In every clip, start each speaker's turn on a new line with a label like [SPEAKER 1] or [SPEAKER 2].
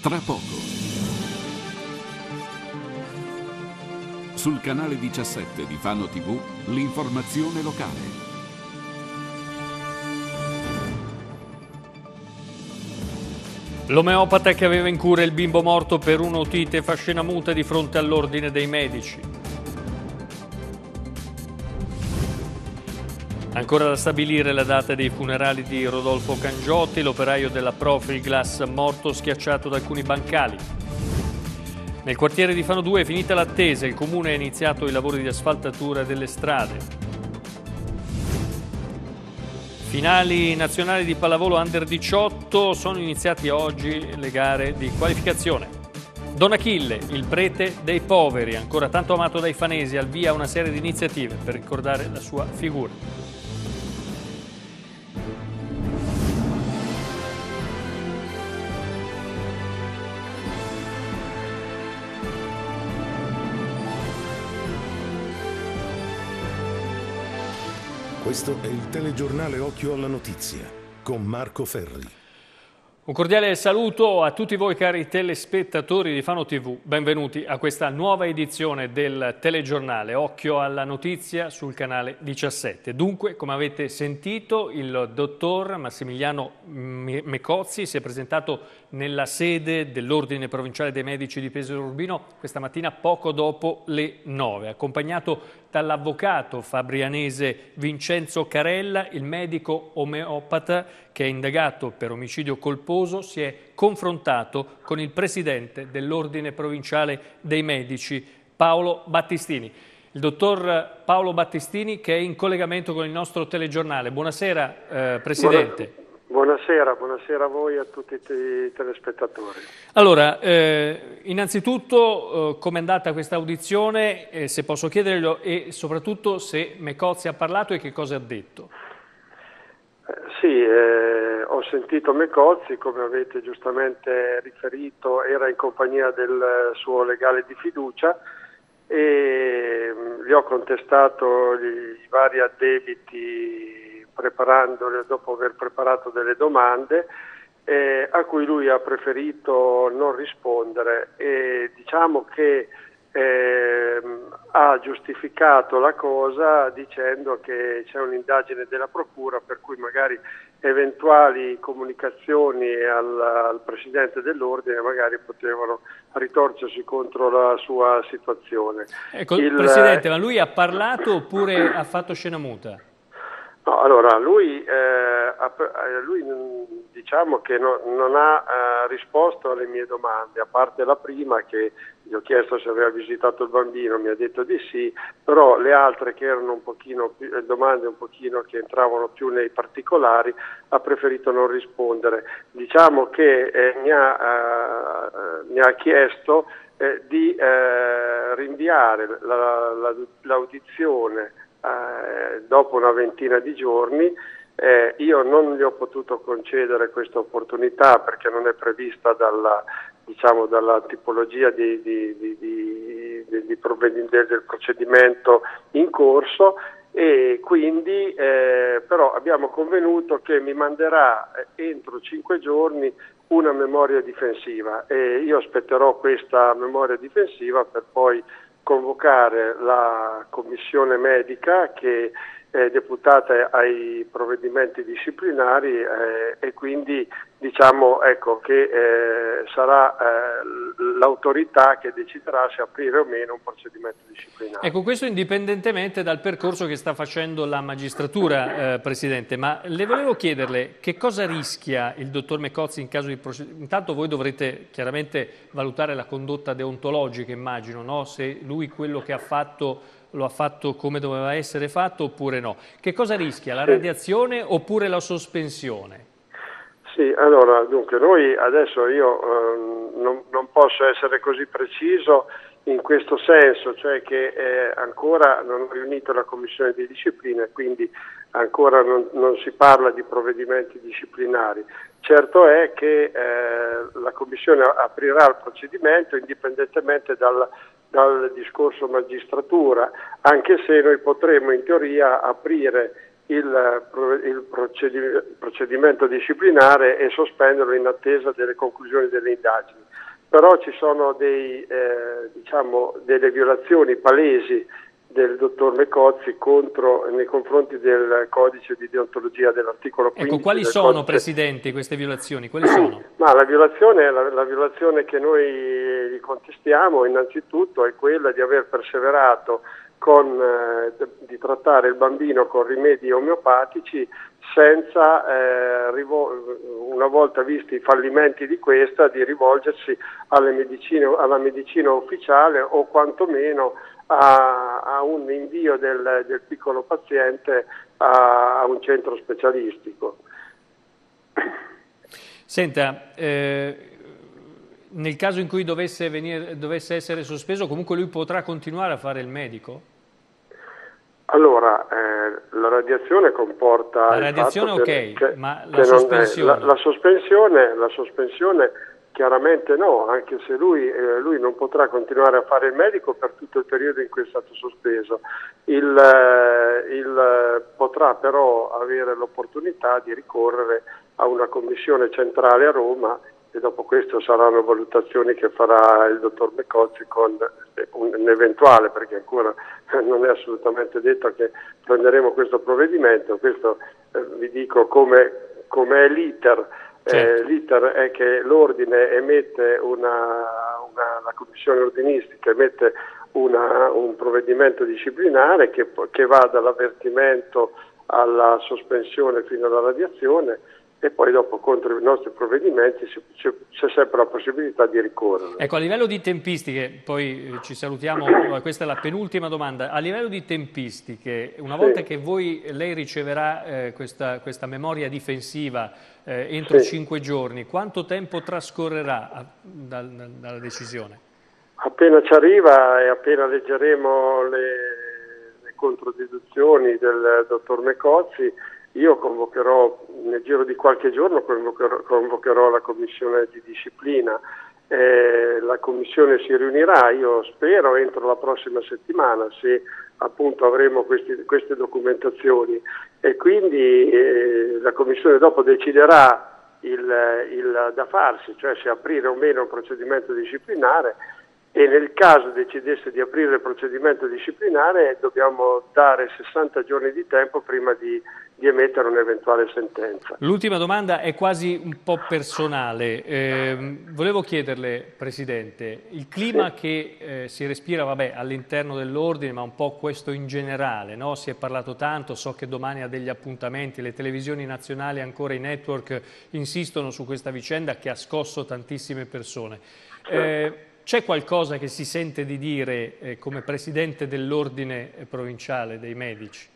[SPEAKER 1] tra poco. Sul canale 17 di Fano TV, l'informazione locale.
[SPEAKER 2] L'omeopata che aveva in cura il bimbo morto per un'otite fa scena muta di fronte all'ordine dei medici. Ancora da stabilire la data dei funerali di Rodolfo Cangiotti, l'operaio della Profilglass morto schiacciato da alcuni bancali. Nel quartiere di Fano 2 è finita l'attesa, il comune ha iniziato i lavori di asfaltatura delle strade. Finali nazionali di pallavolo Under 18, sono iniziati oggi le gare di qualificazione. Don Achille, il prete dei poveri, ancora tanto amato dai fanesi, al via una serie di iniziative per ricordare la sua figura.
[SPEAKER 3] Questo è il telegiornale Occhio alla Notizia con Marco Ferri.
[SPEAKER 2] Un cordiale saluto a tutti voi cari telespettatori di Fano TV, benvenuti a questa nuova edizione del telegiornale Occhio alla Notizia sul canale 17. Dunque, come avete sentito, il dottor Massimiliano Mecozzi si è presentato nella sede dell'Ordine Provinciale dei Medici di Pesaro Urbino questa mattina poco dopo le 9, accompagnato dall'avvocato fabrianese Vincenzo Carella. Il medico omeopata, che è indagato per omicidio colposo, si è confrontato con il presidente dell'Ordine Provinciale dei Medici, Paolo Battistini. Il dottor Paolo Battistini, che è in collegamento con il nostro telegiornale. Buonasera, Presidente.
[SPEAKER 4] Buonasera a voi e a tutti i telespettatori.
[SPEAKER 2] Allora, innanzitutto, com'è andata questa audizione, se posso chiederglielo, e soprattutto se Mecozzi ha parlato e che cosa ha detto?
[SPEAKER 4] Ho sentito Mecozzi, come avete giustamente riferito, era in compagnia del suo legale di fiducia e gli ho contestato i vari addebiti dopo aver preparato delle domande a cui lui ha preferito non rispondere e diciamo che ha giustificato la cosa dicendo che c'è un'indagine della procura per cui magari eventuali comunicazioni al presidente dell'ordine magari potevano ritorcersi contro la sua situazione.
[SPEAKER 2] Ecco, Presidente, ma lui ha parlato oppure ha fatto scena muta?
[SPEAKER 4] No, allora lui diciamo che non ha risposto alle mie domande, a parte la prima che gli ho chiesto se aveva visitato il bambino, mi ha detto di sì, però le altre che erano un pochino domande un pochino che entravano più nei particolari ha preferito non rispondere. Diciamo che mi ha chiesto di rinviare l'audizione dopo una ventina di giorni. Io non gli ho potuto concedere questa opportunità perché non è prevista dalla tipologia del procedimento in corso e quindi però abbiamo convenuto che mi manderà entro 5 giorni una memoria difensiva e io aspetterò questa memoria difensiva per poi convocare la commissione medica che è deputata ai provvedimenti disciplinari e quindi diciamo che sarà l'autorità che deciderà se aprire o meno un procedimento disciplinare.
[SPEAKER 2] Ecco, questo indipendentemente dal percorso che sta facendo la magistratura, Presidente, ma le volevo chiederle che cosa rischia il dottor Mecozzi in caso di procedimento. Intanto voi dovrete chiaramente valutare la condotta deontologica, immagino, no? Se lui quello che ha fatto lo ha fatto come doveva essere fatto oppure no. Che cosa rischia? La radiazione oppure la sospensione?
[SPEAKER 4] Sì, allora, dunque, noi adesso io non posso essere così preciso in questo senso, cioè che ancora non ho riunito la commissione di disciplina e quindi ancora non si parla di provvedimenti disciplinari. Certo è che la commissione aprirà il procedimento indipendentemente dal discorso magistratura, anche se noi potremo in teoria aprire il procedimento disciplinare e sospenderlo in attesa delle conclusioni delle indagini. Però ci sono delle violazioni palesi del dottor Mecozzi nei confronti del codice di deontologia dell'articolo 15.
[SPEAKER 2] Ecco, quali sono, Presidente, queste violazioni? Quali sono?
[SPEAKER 4] Ma la violazione che noi gli contestiamo innanzitutto è quella di aver perseverato di trattare il bambino con rimedi omeopatici senza, una volta visti i fallimenti di questa, di rivolgersi alla medicina ufficiale o quantomeno a un invio del piccolo paziente a un centro specialistico.
[SPEAKER 2] Senta, nel caso in cui dovesse essere sospeso, comunque lui potrà continuare a fare il medico?
[SPEAKER 4] Allora, la radiazione comporta...
[SPEAKER 2] La radiazione ma la sospensione?
[SPEAKER 4] La sospensione chiaramente no, anche se lui non potrà continuare a fare il medico per tutto il periodo in cui è stato sospeso. Potrà però avere l'opportunità di ricorrere a una commissione centrale a Roma e dopo questo saranno valutazioni che farà il dottor Mecozzi con un eventuale, perché ancora non è assolutamente detto che prenderemo questo provvedimento. Questo vi dico come è l'iter.
[SPEAKER 2] Certo.
[SPEAKER 4] L'iter è che l'ordine emette la commissione ordinistica emette un provvedimento disciplinare che va dall'avvertimento alla sospensione fino alla radiazione, e poi dopo contro i nostri provvedimenti c'è sempre la possibilità di ricorrere.
[SPEAKER 2] Ecco, a livello di tempistiche, poi ci salutiamo, questa è la penultima domanda, a livello di tempistiche, una volta che lei riceverà questa memoria difensiva entro 5 giorni, quanto tempo trascorrerà dalla decisione?
[SPEAKER 4] Appena ci arriva e appena leggeremo le controdeduzioni del dottor Mecozzi, io convocherò, nel giro di qualche giorno, convocherò la commissione di disciplina. La commissione si riunirà, io spero, entro la prossima settimana, se appunto avremo queste documentazioni, e quindi la commissione dopo deciderà il da farsi, cioè se aprire o meno un procedimento disciplinare, e nel caso decidesse di aprire il procedimento disciplinare dobbiamo dare 60 giorni di tempo prima di emettere un'eventuale sentenza.
[SPEAKER 2] L'ultima domanda è quasi un po' personale. Volevo chiederle, Presidente, il clima che si respira all'interno dell'ordine, ma un po' questo in generale, no? Si è parlato tanto, so che domani ha degli appuntamenti, le televisioni nazionali, ancora i network, insistono su questa vicenda che ha scosso tantissime persone. C'è qualcosa che si sente di dire come Presidente dell'Ordine provinciale dei medici?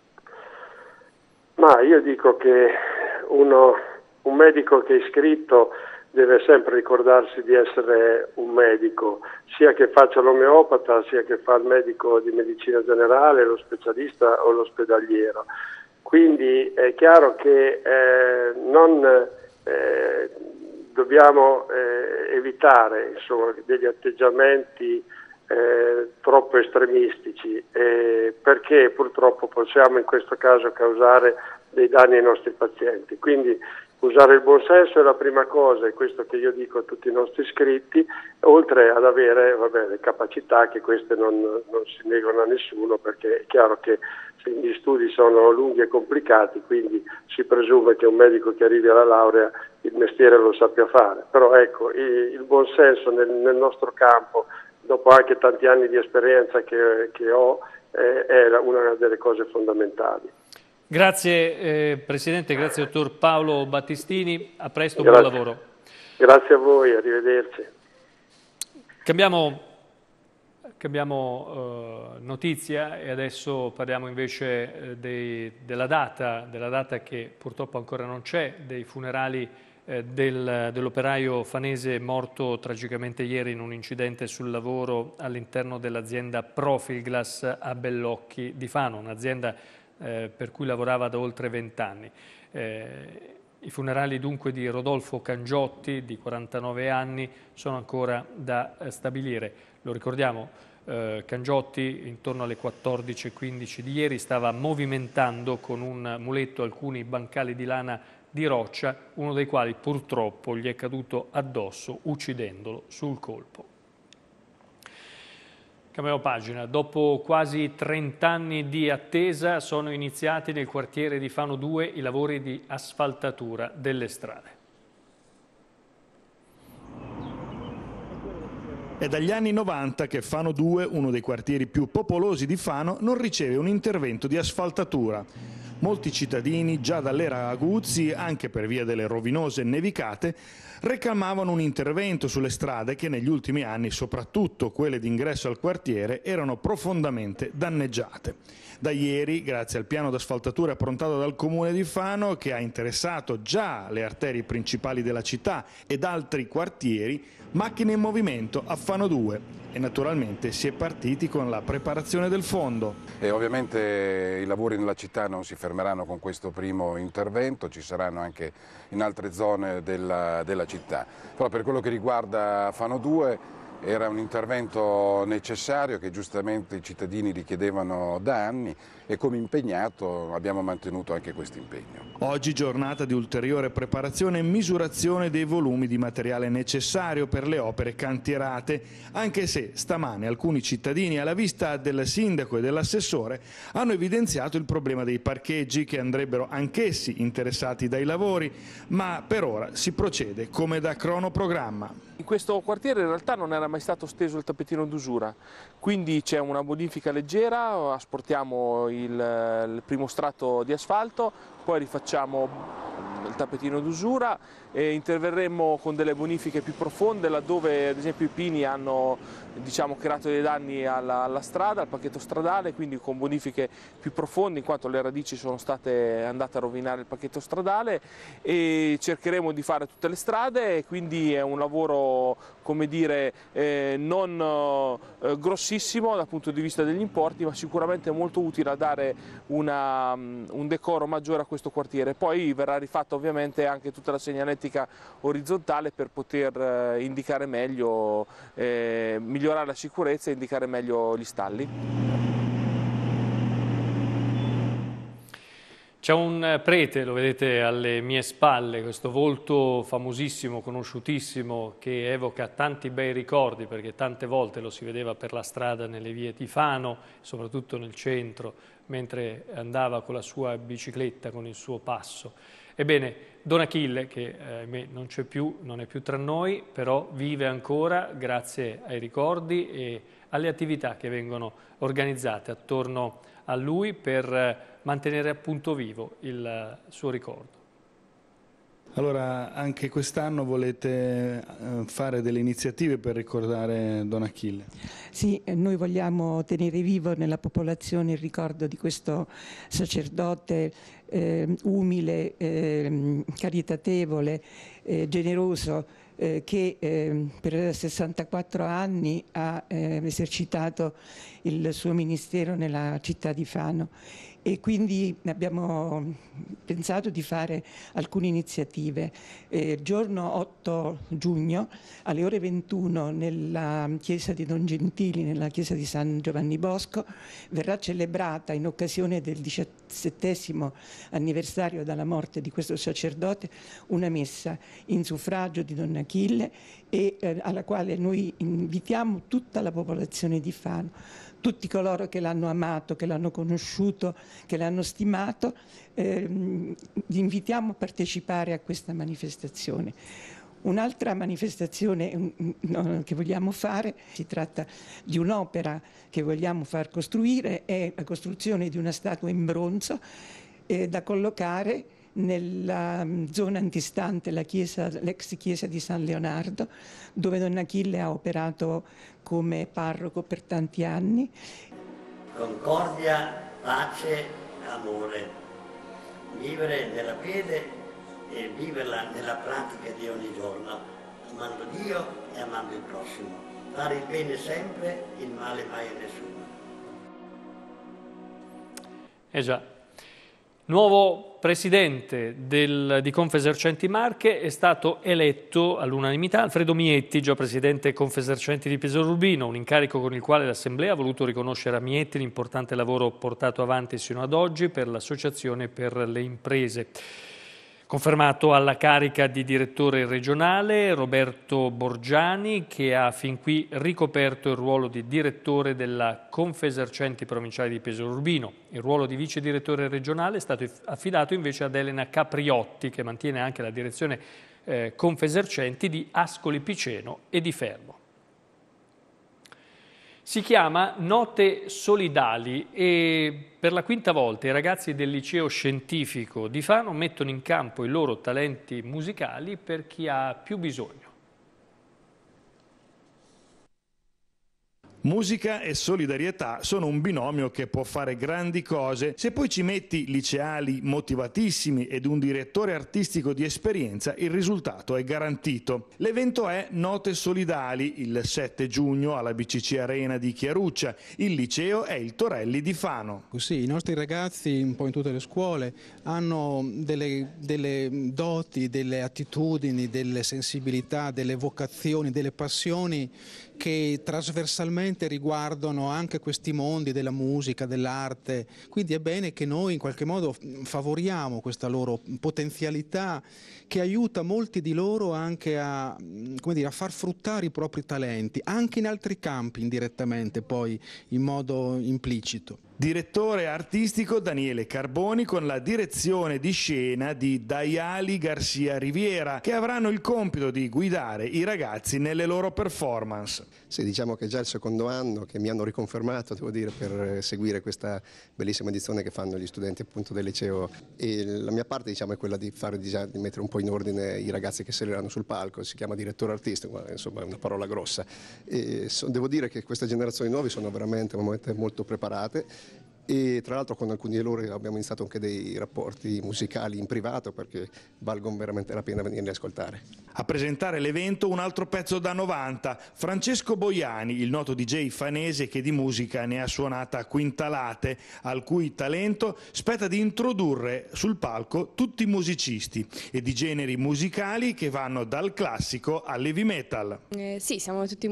[SPEAKER 4] Ma io dico che un medico che è iscritto deve sempre ricordarsi di essere un medico, sia che faccia l'omeopata, sia che fa il medico di medicina generale, lo specialista o l'ospedaliero. Quindi è chiaro che dobbiamo evitare degli atteggiamenti troppo estremistici, perché purtroppo possiamo in questo caso causare dei danni ai nostri pazienti. Quindi usare il buonsenso è la prima cosa, è questo che io dico a tutti i nostri iscritti, oltre ad avere le capacità, che queste non si negano a nessuno, perché è chiaro che gli studi sono lunghi e complicati, quindi si presume che un medico che arrivi alla laurea il mestiere lo sappia fare. Però ecco, il buonsenso nel nostro campo, dopo anche tanti anni di esperienza che ho, è una delle cose fondamentali.
[SPEAKER 2] Grazie Presidente, grazie dottor Paolo Battistini, a presto, buon lavoro.
[SPEAKER 4] Grazie a voi, arrivederci.
[SPEAKER 2] Cambiamo notizia e adesso parliamo invece della data che purtroppo ancora non c'è, dei funerali dell'operaio fanese morto tragicamente ieri in un incidente sul lavoro all'interno dell'azienda Profilglas a Bellocchi di Fano, un'azienda per cui lavorava da oltre 20 anni. I funerali dunque di Rodolfo Cangiotti, di 49 anni, sono ancora da stabilire. Lo ricordiamo, Cangiotti intorno alle 14:15 di ieri stava movimentando con un muletto alcuni bancali di lana di roccia, uno dei quali purtroppo gli è caduto addosso, uccidendolo sul colpo. Cambiamo pagina. Dopo quasi 30 anni di attesa sono iniziati nel quartiere di Fano 2 i lavori di asfaltatura delle strade.
[SPEAKER 5] È dagli anni 90 che Fano 2, uno dei quartieri più popolosi di Fano, non riceve un intervento di asfaltatura. Molti cittadini, già dall'era Aguzzi, anche per via delle rovinose nevicate, reclamavano un intervento sulle strade che negli ultimi anni, soprattutto quelle d'ingresso al quartiere, erano profondamente danneggiate. Da ieri, grazie al piano d'asfaltatura approntato dal Comune di Fano, che ha interessato già le arterie principali della città ed altri quartieri, macchine in movimento a Fano 2 e naturalmente si è partiti con la preparazione del fondo.
[SPEAKER 6] E ovviamente i lavori nella città non si fermeranno con questo primo intervento, ci saranno anche in altre zone della città. Però per quello che riguarda Fano 2 era un intervento necessario che giustamente i cittadini richiedevano da anni e come impegnato abbiamo mantenuto anche questo impegno.
[SPEAKER 5] Oggi giornata di ulteriore preparazione e misurazione dei volumi di materiale necessario per le opere cantierate, anche se stamane alcuni cittadini alla vista del sindaco e dell'assessore hanno evidenziato il problema dei parcheggi che andrebbero anch'essi interessati dai lavori, ma per ora si procede come da cronoprogramma.
[SPEAKER 7] In questo quartiere in realtà non era mai stato steso il tappetino d'usura, quindi c'è una bonifica leggera, asportiamo il primo strato di asfalto, poi rifacciamo il tappetino d'usura e interverremo con delle bonifiche più profonde laddove ad esempio i pini hanno creato dei danni alla strada, al pacchetto stradale, quindi con bonifiche più profonde in quanto le radici sono state andate a rovinare il pacchetto stradale, e cercheremo di fare tutte le strade, quindi è un lavoro, come dire, non grossissimo dal punto di vista degli importi, ma sicuramente molto utile a dare un decoro maggiore a questo quartiere. Poi verrà rifatta ovviamente anche tutta la segnaletica orizzontale per poter indicare meglio, migliorare la sicurezza e indicare meglio gli stalli.
[SPEAKER 2] C'è un prete, lo vedete alle mie spalle, questo volto famosissimo, conosciutissimo, che evoca tanti bei ricordi, perché tante volte lo si vedeva per la strada nelle vie di Fano, soprattutto nel centro, mentre andava con la sua bicicletta, con il suo passo. Ebbene, Don Achille, che non c'è più, non è più tra noi, però vive ancora grazie ai ricordi e alle attività che vengono organizzate attorno a lui per mantenere appunto vivo il suo ricordo.
[SPEAKER 5] Allora, anche quest'anno volete fare delle iniziative per ricordare Don Achille?
[SPEAKER 8] Sì, noi vogliamo tenere vivo nella popolazione il ricordo di questo sacerdote umile, caritatevole, generoso, che per 64 anni ha esercitato il suo ministero nella città di Fano. E quindi abbiamo pensato di fare alcune iniziative. Il giorno 8 giugno alle ore 21 nella chiesa di Don Gentili, nella chiesa di San Giovanni Bosco, verrà celebrata in occasione del 17° anniversario dalla morte di questo sacerdote una messa in suffragio di Don Achille e alla quale noi invitiamo tutta la popolazione di Fano. Tutti coloro che l'hanno amato, che l'hanno conosciuto, che l'hanno stimato, li invitiamo a partecipare a questa manifestazione. Un'altra manifestazione che vogliamo fare, si tratta di un'opera che vogliamo far costruire, è la costruzione di una statua in bronzo da collocare nella zona antistante l'ex chiesa di San Leonardo, dove Don Achille ha operato come parroco per tanti anni.
[SPEAKER 9] Concordia, pace, amore. Vivere nella fede e viverla nella pratica di ogni giorno, amando Dio e amando il prossimo. Fare il bene sempre, il male mai a nessuno.
[SPEAKER 2] Già. Nuovo presidente di Confesercenti Marche è stato eletto all'unanimità Alfredo Mietti, già presidente Confesercenti di Pesaro Urbino, un incarico con il quale l'Assemblea ha voluto riconoscere a Mietti l'importante lavoro portato avanti sino ad oggi per l'Associazione per le Imprese. Confermato alla carica di direttore regionale Roberto Borgiani, che ha fin qui ricoperto il ruolo di direttore della Confesercenti Provinciale di Pesaro Urbino. Il ruolo di vice direttore regionale è stato affidato invece ad Elena Capriotti, che mantiene anche la direzione Confesercenti di Ascoli Piceno e di Fermo. Si chiama Note Solidali e per la quinta volta i ragazzi del liceo scientifico di Fano mettono in campo i loro talenti musicali per chi ha più bisogno.
[SPEAKER 5] Musica e solidarietà sono un binomio che può fare grandi cose se poi ci metti liceali motivatissimi ed un direttore artistico di esperienza, il risultato è garantito. L'evento è Note Solidali il 7 giugno alla BCC Arena di Chiaruccia. Il liceo è il Torelli di Fano.
[SPEAKER 10] Sì, i nostri ragazzi un po' in tutte le scuole hanno delle doti, delle attitudini, delle sensibilità, delle vocazioni, delle passioni che trasversalmente riguardano anche questi mondi della musica, dell'arte, quindi è bene che noi in qualche modo favoriamo questa loro potenzialità che aiuta molti di loro anche a, come dire, a far fruttare i propri talenti, anche in altri campi indirettamente, poi in modo implicito.
[SPEAKER 5] Direttore artistico Daniele Carboni con la direzione di scena di Daiali Garcia Riviera, che avranno il compito di guidare i ragazzi nelle loro performance.
[SPEAKER 11] Sì, diciamo che è già il secondo anno che mi hanno riconfermato, devo dire, per seguire questa bellissima edizione che fanno gli studenti appunto del liceo, e la mia parte diciamo è quella di mettere un po' in ordine i ragazzi che saliranno sul palco. Si chiama direttore artistico, ma insomma è una parola grossa, e devo dire che queste generazioni nuove sono veramente molto preparate. E tra l'altro con alcuni di loro abbiamo iniziato anche dei rapporti musicali in privato, perché valgono veramente la pena venirli a ascoltare.
[SPEAKER 5] A presentare l'evento un altro pezzo da 90, Francesco Boiani, il noto DJ fanese che di musica ne ha suonata quintalate, al cui talento spetta di introdurre sul palco tutti i musicisti e di generi musicali che vanno dal classico all'heavy metal.
[SPEAKER 12] Sì, siamo tutti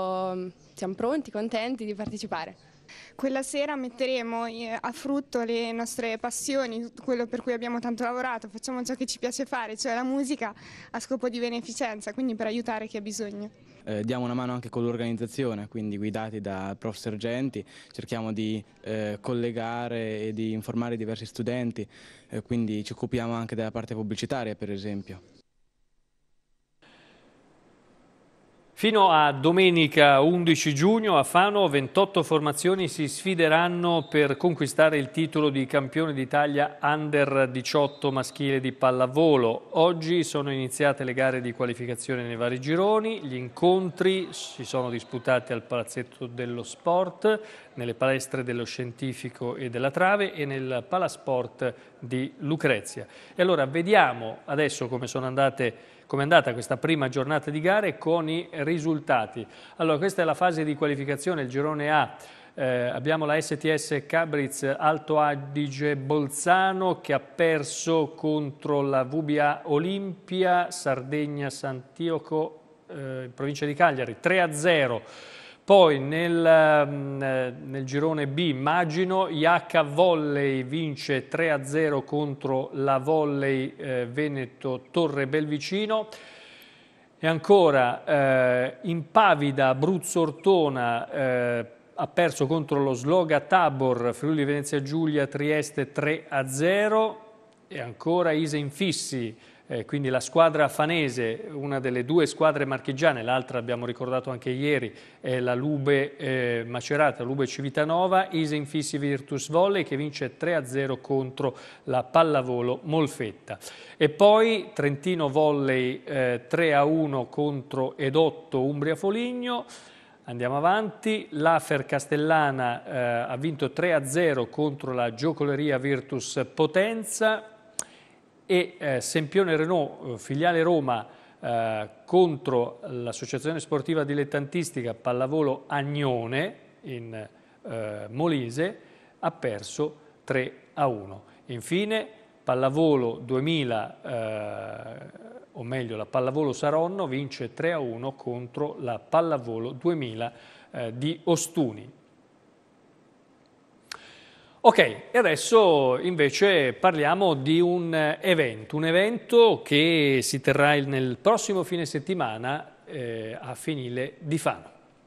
[SPEAKER 12] siamo pronti, contenti di partecipare.
[SPEAKER 13] Quella sera metteremo a frutto le nostre passioni, tutto quello per cui abbiamo tanto lavorato, facciamo ciò che ci piace fare, cioè la musica a scopo di beneficenza, quindi per aiutare chi ha bisogno.
[SPEAKER 14] Diamo una mano anche con l'organizzazione, quindi guidati da prof sergenti, cerchiamo di collegare e di informare diversi studenti, quindi ci occupiamo anche della parte pubblicitaria per esempio.
[SPEAKER 2] Fino a domenica 11 giugno a Fano 28 formazioni si sfideranno per conquistare il titolo di campione d'Italia Under 18 maschile di pallavolo. Oggi sono iniziate le gare di qualificazione nei vari gironi, gli incontri si sono disputati al Palazzetto dello Sport, nelle palestre dello Scientifico e della Trave e nel Palasport di Lucrezia. E allora vediamo adesso come è andata questa prima giornata di gare con i risultati. Allora, questa è la fase di qualificazione, il girone A. Abbiamo la STS Cabriz Alto Adige Bolzano che ha perso contro la VBA Olimpia Sardegna Sant'Ioco in provincia di Cagliari 3-0. Poi nel girone B Magino IH Volley vince 3-0 contro la Volley Veneto Torre Belvicino. E ancora Impavida Abruzzo Ortona ha perso contro lo Sloga Tabor Friuli Venezia Giulia Trieste 3-0. E ancora Ise Infissi. Quindi la squadra fanese, una delle due squadre marchigiane, l'altra abbiamo ricordato anche ieri, è la Lube Macerata, Lube Civitanova, Ise Infissi Virtus Volley che vince 3-0 contro la Pallavolo Molfetta. E poi Trentino Volley 3-1 contro Edotto Umbria Foligno. Andiamo avanti, l'Afer Castellana ha vinto 3-0 contro la Giocoleria Virtus Potenza. E Sempione Renault, filiale Roma, contro l'Associazione Sportiva Dilettantistica Pallavolo Agnone in Molise, ha perso 3-1. Infine Pallavolo 2000, o meglio la Pallavolo Saronno, vince 3-1 contro la Pallavolo 2000 di Ostuni. Ok, e adesso invece parliamo di un evento che si terrà nel prossimo fine settimana a Finile di Fano.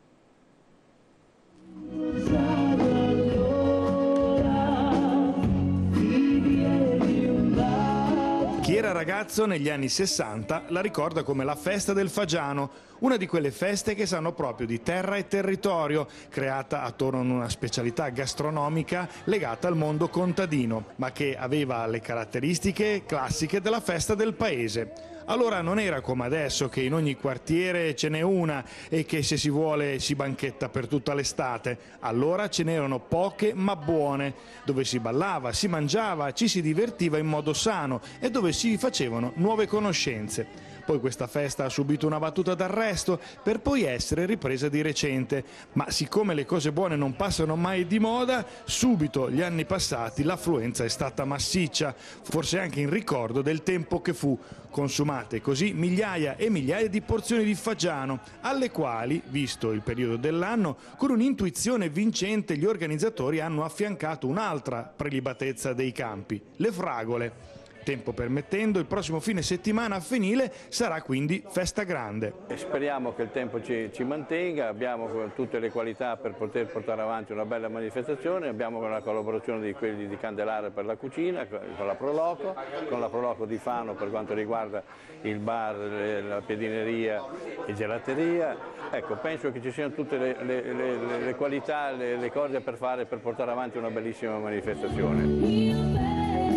[SPEAKER 5] Chi era ragazzo negli anni 60 la ricorda come la festa del fagiano, una di quelle feste che sanno proprio di terra e territorio, creata attorno a una specialità gastronomica legata al mondo contadino, ma che aveva le caratteristiche classiche della festa del paese. Allora non era come adesso che in ogni quartiere ce n'è una e che se si vuole si banchetta per tutta l'estate. Allora ce n'erano poche ma buone, dove si ballava, si mangiava, ci si divertiva in modo sano e dove si facevano nuove conoscenze. Poi questa festa ha subito una battuta d'arresto per poi essere ripresa di recente, ma siccome le cose buone non passano mai di moda, subito gli anni passati l'affluenza è stata massiccia, forse anche in ricordo del tempo che fu. Consumate così migliaia e migliaia di porzioni di fagiano, alle quali, visto il periodo dell'anno, con un'intuizione vincente gli organizzatori hanno affiancato un'altra prelibatezza dei campi, le fragole. Tempo permettendo, il prossimo fine settimana a Finile sarà quindi festa grande.
[SPEAKER 15] Speriamo che il tempo ci mantenga, abbiamo tutte le qualità per poter portare avanti una bella manifestazione, abbiamo la collaborazione di quelli di Candelare per la cucina, con la Proloco di Fano per quanto riguarda il bar, la piedineria e gelateria. Ecco, penso che ci siano tutte le qualità, le cose per fare per portare avanti una bellissima manifestazione.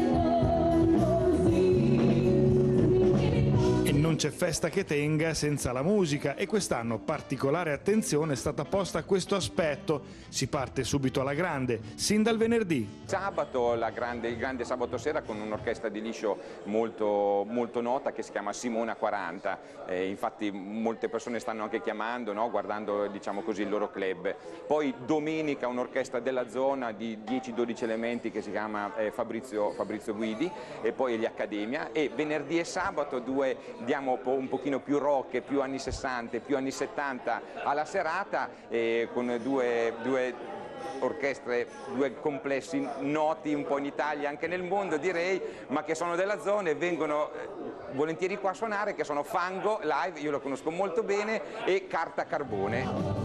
[SPEAKER 5] Non c'è festa che tenga senza la musica e quest'anno particolare attenzione è stata posta a questo aspetto. Si parte subito alla grande, sin dal venerdì.
[SPEAKER 16] Sabato, il grande sabato sera con un'orchestra di liscio molto nota che si chiama Simona 40. Infatti molte persone stanno anche chiamando, no? Guardando diciamo così il loro club. Poi domenica un'orchestra della zona di 10-12 elementi che si chiama Fabrizio Guidi e poi gli Accademia, e venerdì e sabato diamo un pochino più rock, più anni 60, più anni 70 alla serata, con due orchestre, due complessi noti un po' in Italia, anche nel mondo direi, ma che sono della zona e vengono volentieri qua a suonare, che sono Fango Live, io lo conosco molto bene, e Carta Carbone.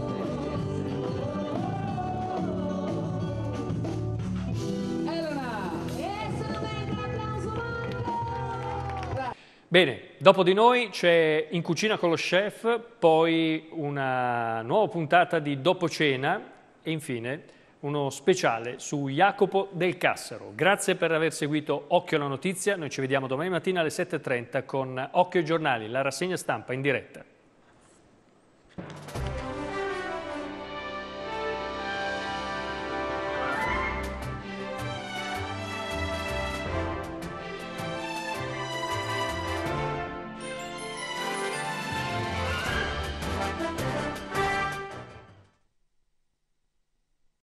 [SPEAKER 2] Bene, dopo di noi c'è In Cucina con lo Chef, poi una nuova puntata di Dopo Cena e infine uno speciale su Jacopo del Cassaro. Grazie per aver seguito Occhio alla Notizia, noi ci vediamo domani mattina alle 7:30 con Occhio ai Giornali, la rassegna stampa in diretta.